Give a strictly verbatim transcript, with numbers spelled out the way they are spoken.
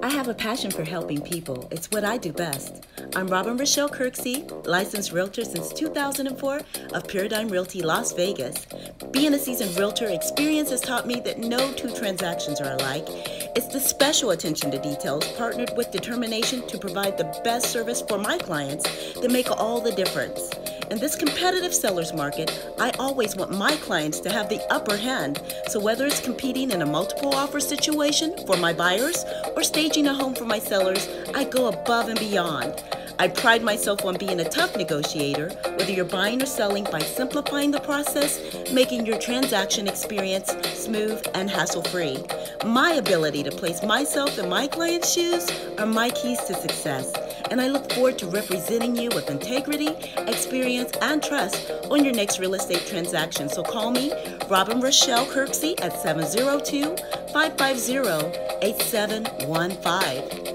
I have a passion for helping people. It's what I do best. I'm Robin Rochelle Kirksey, licensed realtor since two thousand four of Paradigm Realty Las Vegas. Being a seasoned realtor, experience has taught me that no two transactions are alike. It's the special attention to details partnered with determination to provide the best service for my clients that make all the difference. In this competitive seller's market, I always want my clients to have the upper hand. So whether it's competing in a multiple offer situation for my buyers or staging a home for my sellers, I go above and beyond. I pride myself on being a tough negotiator, whether you're buying or selling, by simplifying the process, making your transaction experience smooth and hassle-free. My ability to place myself in my client's shoes are my keys to success, and I look forward to representing you with integrity, experience, and trust on your next real estate transaction. So call me, Robin Rochelle Kirksey, at seven zero two, five five zero, eight seven one five.